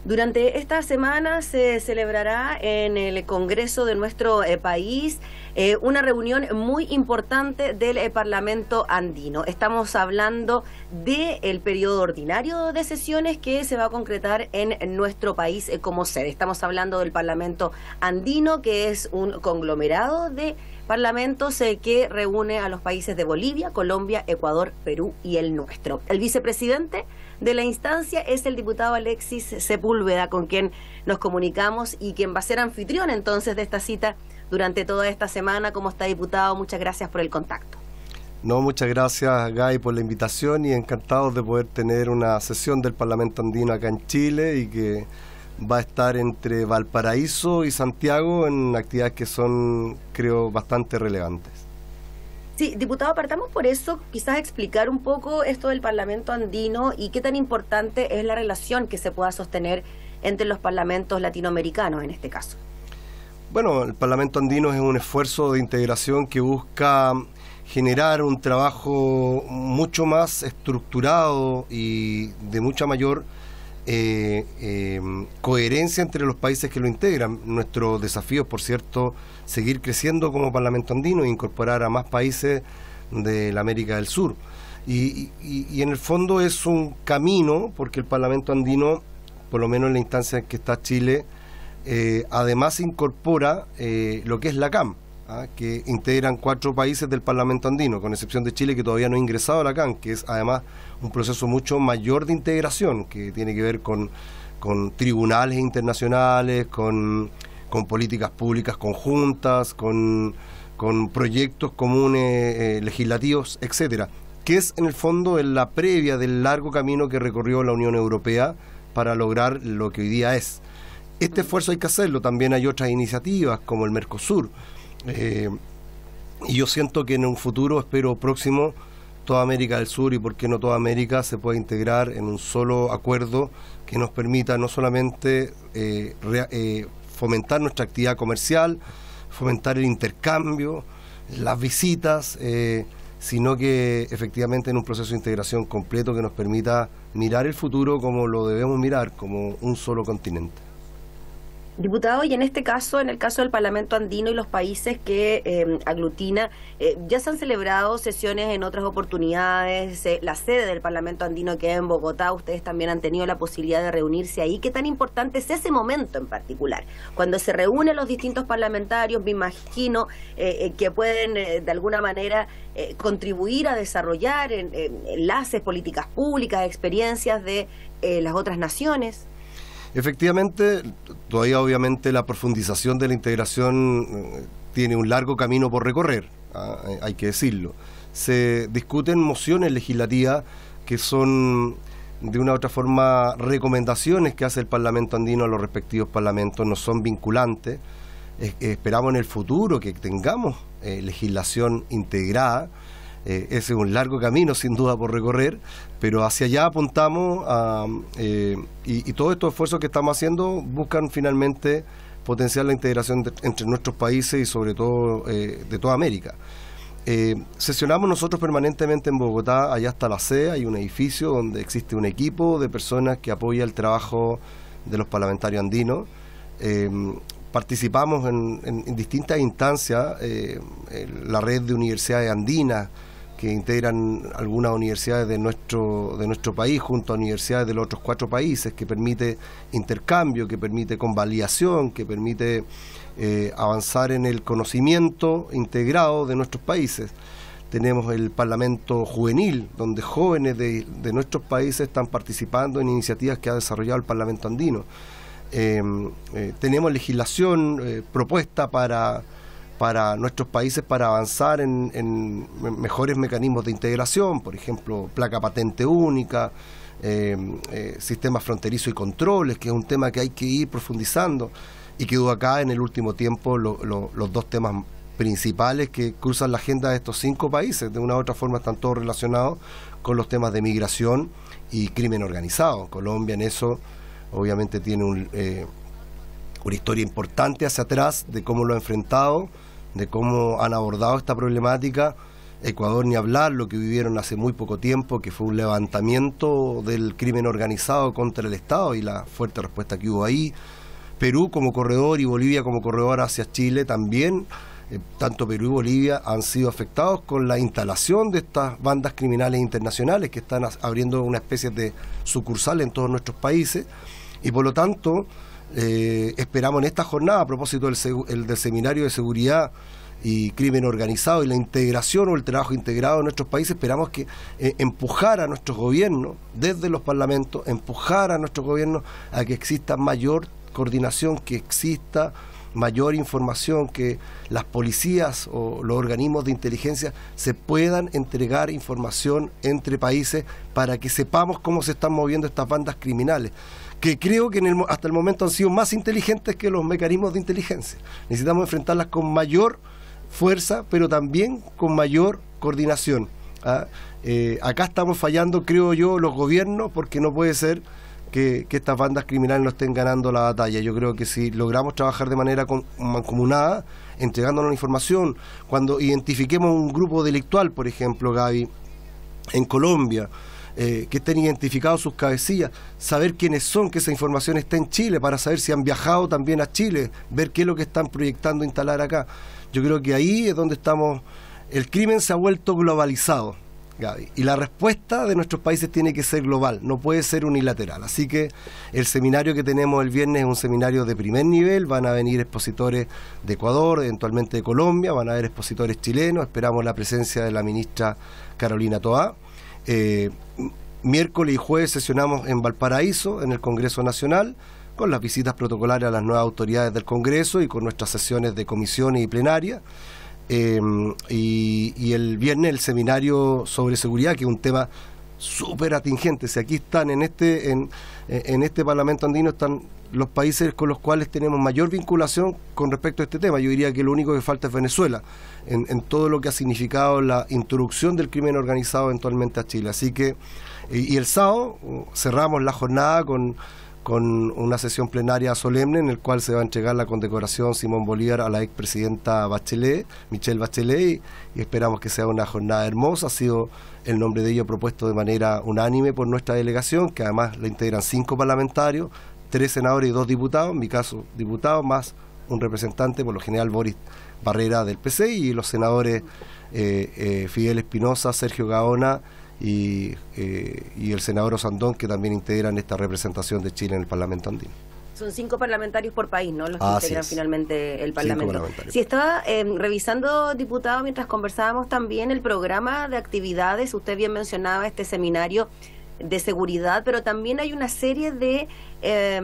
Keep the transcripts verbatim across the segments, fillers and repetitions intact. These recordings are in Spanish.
Durante esta semana se celebrará en el Congreso de nuestro eh, país eh, una reunión muy importante del eh, Parlamento andino. Estamos hablando del periodo ordinario de sesiones que se va a concretar en, en nuestro país eh, como sede. Estamos hablando del Parlamento andino, que es un conglomerado de parlamentos eh, que reúne a los países de Bolivia, Colombia, Ecuador, Perú y el nuestro. El vicepresidente de la instancia es el diputado Alexis Sepúlveda, con quien nos comunicamos y quien va a ser anfitrión entonces de esta cita durante toda esta semana. ¿Cómo está, diputado? Muchas gracias por el contacto. No, muchas gracias, Gay, por la invitación, y encantados de poder tener una sesión del Parlamento andino acá en Chile, y que va a estar entre Valparaíso y Santiago en actividades que son, creo, bastante relevantes. Sí, diputado, partamos por eso, quizás explicar un poco esto del Parlamento andino y qué tan importante es la relación que se pueda sostener entre los parlamentos latinoamericanos en este caso. Bueno, el Parlamento andino es un esfuerzo de integración que busca generar un trabajo mucho más estructurado y de mucha mayor Eh, eh, coherencia entre los países que lo integran. Nuestro desafío es, por cierto, seguir creciendo como Parlamento andino e incorporar a más países de la América del Sur. Y, y, y en el fondo es un camino, porque el Parlamento andino, por lo menos en la instancia en que está Chile, eh, además incorpora eh, lo que es la C A M, ¿ah? que integran cuatro países del Parlamento andino, con excepción de Chile, que todavía no ha ingresado a la C A M, que es además un proceso mucho mayor de integración, que tiene que ver con, con tribunales internacionales, con, con políticas públicas conjuntas, con, con proyectos comunes eh, legislativos, etcétera, que es en el fondo en la previa del largo camino que recorrió la Unión Europea para lograr lo que hoy día es. Este esfuerzo hay que hacerlo. También hay otras iniciativas como el Mercosur, eh, y yo siento que en un futuro, espero próximo, toda América del Sur, y por qué no toda América, se puede integrar en un solo acuerdo que nos permita no solamente eh, re, eh, fomentar nuestra actividad comercial, fomentar el intercambio, las visitas, eh, sino que efectivamente en un proceso de integración completo que nos permita mirar el futuro como lo debemos mirar, como un solo continente. Diputado, y en este caso, en el caso del Parlamento andino y los países que eh, aglutina, eh, ya se han celebrado sesiones en otras oportunidades, eh, la sede del Parlamento andino queda en Bogotá, ustedes también han tenido la posibilidad de reunirse ahí. ¿Qué tan importante es ese momento en particular? Cuando se reúnen los distintos parlamentarios, me imagino eh, eh, que pueden eh, de alguna manera eh, contribuir a desarrollar eh, eh, enlaces, políticas públicas, experiencias de eh, las otras naciones. Efectivamente, todavía obviamente la profundización de la integración eh, tiene un largo camino por recorrer, ¿ah? hay que decirlo. Se discuten mociones legislativas que son, de una u otra forma, recomendaciones que hace el Parlamento andino a los respectivos parlamentos, no son vinculantes. Es, esperamos en el futuro que tengamos eh, legislación integrada. Eh, ese es un largo camino sin duda por recorrer, pero hacia allá apuntamos a, eh, y, y todos estos esfuerzos que estamos haciendo buscan finalmente potenciar la integración de, entre nuestros países y sobre todo eh, de toda América. Eh, sesionamos nosotros permanentemente en Bogotá, allá está la sede, hay un edificio donde existe un equipo de personas que apoya el trabajo de los parlamentarios andinos. Eh, participamos en, en, en distintas instancias, eh, en la red de universidades andinas, que integran algunas universidades de nuestro, de nuestro país junto a universidades de los otros cuatro países, que permite intercambio, que permite convalidación, que permite eh, avanzar en el conocimiento integrado de nuestros países. Tenemos el Parlamento Juvenil, donde jóvenes de, de nuestros países están participando en iniciativas que ha desarrollado el Parlamento andino. Eh, eh, tenemos legislación eh, propuesta para... para nuestros países para avanzar en, en mejores mecanismos de integración, por ejemplo, placa patente única, eh, eh, sistema fronterizo y controles, que es un tema que hay que ir profundizando, y quedó acá en el último tiempo lo, lo, los dos temas principales que cruzan la agenda de estos cinco países. De una u otra forma están todos relacionados con los temas de migración y crimen organizado. Colombia en eso obviamente tiene un, eh, una historia importante hacia atrás de cómo lo ha enfrentado, de cómo han abordado esta problemática Ecuador ni hablar, lo que vivieron hace muy poco tiempo, que fue un levantamiento del crimen organizado contra el Estado y la fuerte respuesta que hubo ahí. Perú como corredor y Bolivia como corredor hacia Chile también, eh, tanto Perú y Bolivia han sido afectados con la instalación de estas bandas criminales internacionales que están abriendo una especie de sucursal en todos nuestros países, y por lo tanto eh, esperamos en esta jornada, a propósito del, el, del Seminario de Seguridad y Crimen Organizado y la integración o el trabajo integrado en nuestros países, esperamos que eh, empujar a nuestros gobiernos, desde los parlamentos, empujar a nuestros gobiernos a que exista mayor coordinación, que exista mayor información, que las policías o los organismos de inteligencia se puedan entregar información entre países para que sepamos cómo se están moviendo estas bandas criminales, que creo que en el, hasta el momento han sido más inteligentes que los mecanismos de inteligencia. Necesitamos enfrentarlas con mayor fuerza, pero también con mayor coordinación. ¿ah? Eh, acá estamos fallando, creo yo, los gobiernos, porque no puede ser que, que estas bandas criminales no estén ganando la batalla. Yo creo que si logramos trabajar de manera mancomunada, entregándonos la información, cuando identifiquemos un grupo delictual, por ejemplo, Gaby, en Colombia, eh, que estén identificados sus cabecillas, saber quiénes son, que esa información esté en Chile, para saber si han viajado también a Chile, ver qué es lo que están proyectando instalar acá. Yo creo que ahí es donde estamos. El crimen se ha vuelto globalizado, Gaby, y la respuesta de nuestros países tiene que ser global, no puede ser unilateral. Así que el seminario que tenemos el viernes es un seminario de primer nivel. Van a venir expositores de Ecuador, eventualmente de Colombia, van a haber expositores chilenos, esperamos la presencia de la ministra Carolina Toá. Eh, miércoles y jueves sesionamos en Valparaíso, en el Congreso Nacional, con las visitas protocolares a las nuevas autoridades del Congreso y con nuestras sesiones de comisiones y plenaria. Eh, y, y el viernes el seminario sobre seguridad, que es un tema súper atingente. Si aquí están en este en, en este Parlamento andino están los países con los cuales tenemos mayor vinculación con respecto a este tema. Yo diría que lo único que falta es Venezuela, en, en todo lo que ha significado la introducción del crimen organizado eventualmente a Chile. Así que, y, y el sábado cerramos la jornada con con una sesión plenaria solemne en el cual se va a entregar la condecoración Simón Bolívar a la expresidenta Bachelet, Michelle Bachelet, y, y esperamos que sea una jornada hermosa. Ha sido el nombre de ello propuesto de manera unánime por nuestra delegación, que además la integran cinco parlamentarios, tres senadores y dos diputados, en mi caso diputados, más un representante, por lo general Boris Barrera del P C, y los senadores eh, eh, Fidel Espinosa, Sergio Gaona Y, eh, y el senador Osandón, que también integran esta representación de Chile en el Parlamento andino. Son cinco parlamentarios por país, ¿no? Los que Así integran es. finalmente el Parlamento. Si estaba eh, revisando, diputado, mientras conversábamos también el programa de actividades, usted bien mencionaba este seminario de seguridad, pero también hay una serie de eh,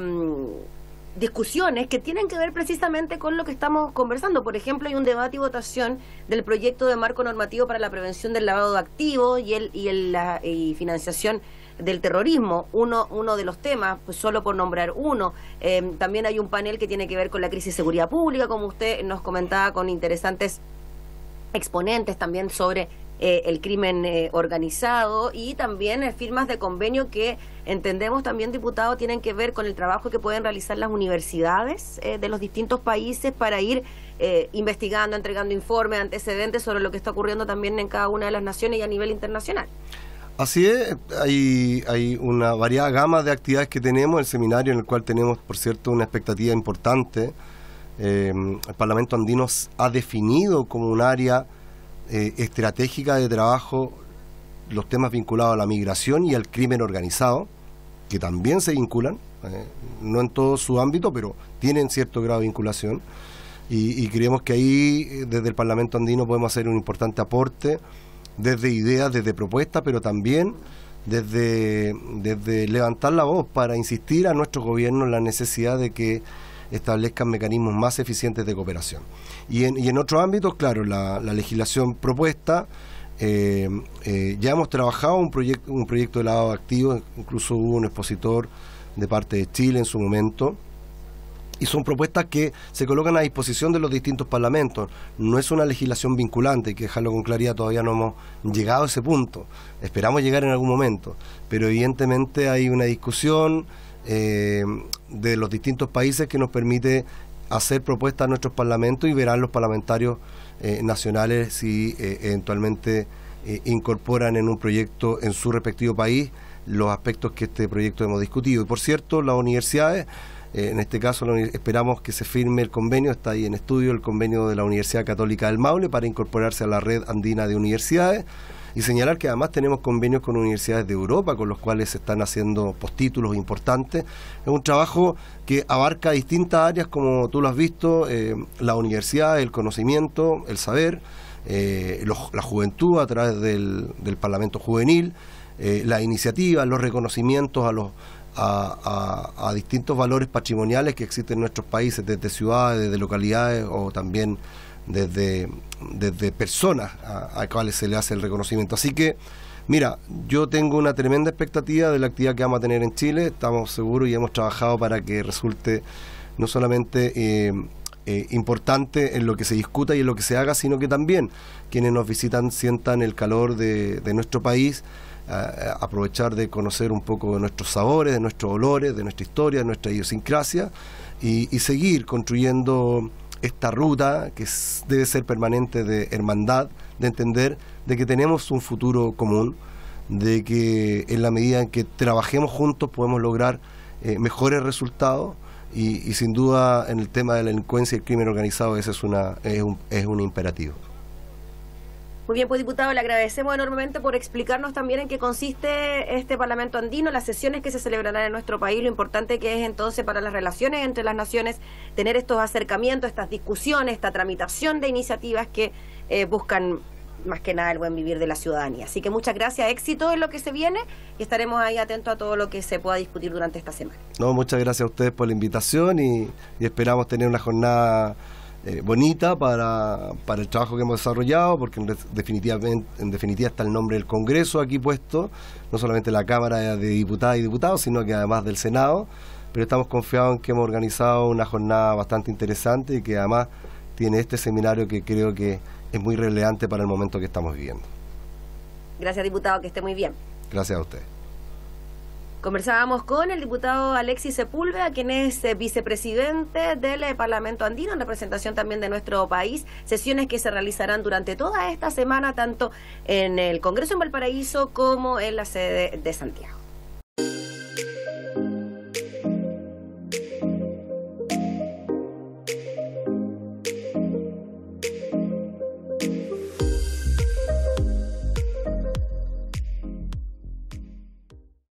discusiones que tienen que ver precisamente con lo que estamos conversando. Por ejemplo, hay un debate y votación del proyecto de marco normativo para la prevención del lavado de activos y el y el la y financiación del terrorismo, uno uno de los temas, pues solo por nombrar uno. Eh, también hay un panel que tiene que ver con la crisis de seguridad pública, como usted nos comentaba, con interesantes exponentes también sobre eh, el crimen eh, organizado, y también eh, firmas de convenio que entendemos también, diputado, tienen que ver con el trabajo que pueden realizar las universidades eh, de los distintos países para ir eh, investigando, entregando informes, antecedentes sobre lo que está ocurriendo también en cada una de las naciones y a nivel internacional. Así es, hay, hay una variada gama de actividades que tenemos, el seminario en el cual tenemos, por cierto, una expectativa importante. Eh, el Parlamento andino ha definido como un área eh, estratégica de trabajo los temas vinculados a la migración y al crimen organizado, que también se vinculan, eh, no en todo su ámbito, pero tienen cierto grado de vinculación, y, y creemos que ahí, desde el Parlamento andino, podemos hacer un importante aporte, desde ideas, desde propuestas, pero también desde, desde levantar la voz para insistir a nuestros gobiernos en la necesidad de que establezcan mecanismos más eficientes de cooperación. Y en, y en otros ámbitos, claro, la, la legislación propuesta, eh, eh, ya hemos trabajado un proyecto, un proyecto de lavado de activos, incluso hubo un expositor de parte de Chile en su momento, y son propuestas que se colocan a disposición de los distintos parlamentos. No es una legislación vinculante, hay que dejarlo con claridad, todavía no hemos llegado a ese punto, esperamos llegar en algún momento, pero evidentemente hay una discusión eh, de los distintos países que nos permite hacer propuestas a nuestros parlamentos y verán los parlamentarios eh, nacionales si eh, eventualmente eh, incorporan en un proyecto en su respectivo país los aspectos que este proyecto hemos discutido. Y por cierto, las universidades, eh, en este caso la, esperamos que se firme el convenio, está ahí en estudio el convenio de la Universidad Católica del Maule para incorporarse a la red andina de universidades, y señalar que además tenemos convenios con universidades de Europa con los cuales se están haciendo postítulos importantes. Es un trabajo que abarca distintas áreas, como tú lo has visto, eh, la universidad, el conocimiento, el saber, eh, los, la juventud a través del, del Parlamento Juvenil, eh, las iniciativas, los reconocimientos a los a, a, a distintos valores patrimoniales que existen en nuestros países, desde ciudades, desde localidades o también desde, desde personas a, a cuales se le hace el reconocimiento. Así que, mira, yo tengo una tremenda expectativa de la actividad que vamos a tener en Chile. Estamos seguros y hemos trabajado para que resulte no solamente eh, eh, importante en lo que se discuta y en lo que se haga, sino que también quienes nos visitan sientan el calor de, de nuestro país, a aprovechar de conocer un poco de nuestros sabores, de nuestros olores, de nuestra historia, de nuestra idiosincrasia, y, y seguir construyendo esta ruta que es, debe ser permanente, de hermandad, de entender de que tenemos un futuro común, de que en la medida en que trabajemos juntos podemos lograr eh, mejores resultados, y, y sin duda en el tema de la delincuencia y el crimen organizado ese es, una, es, un, es un imperativo. Muy bien, pues diputado, le agradecemos enormemente por explicarnos también en qué consiste este Parlamento Andino, las sesiones que se celebrarán en nuestro país, lo importante que es entonces para las relaciones entre las naciones tener estos acercamientos, estas discusiones, esta tramitación de iniciativas que eh, buscan más que nada el buen vivir de la ciudadanía. Así que muchas gracias, éxito en lo que se viene, y estaremos ahí atentos a todo lo que se pueda discutir durante esta semana. No, muchas gracias a ustedes por la invitación y, y esperamos tener una jornada Eh, bonita para, para el trabajo que hemos desarrollado, porque en, definitivamente, en definitiva está el nombre del Congreso aquí puesto, no solamente la Cámara de Diputadas y Diputados, sino que además del Senado, pero estamos confiados en que hemos organizado una jornada bastante interesante y que además tiene este seminario que creo que es muy relevante para el momento que estamos viviendo. Gracias, diputado, que esté muy bien. Gracias a usted. Conversábamos con el diputado Alexis Sepúlveda, quien es eh, vicepresidente del eh, Parlamento Andino, en representación también de nuestro país, sesiones que se realizarán durante toda esta semana, tanto en el Congreso en Valparaíso como en la sede de Santiago.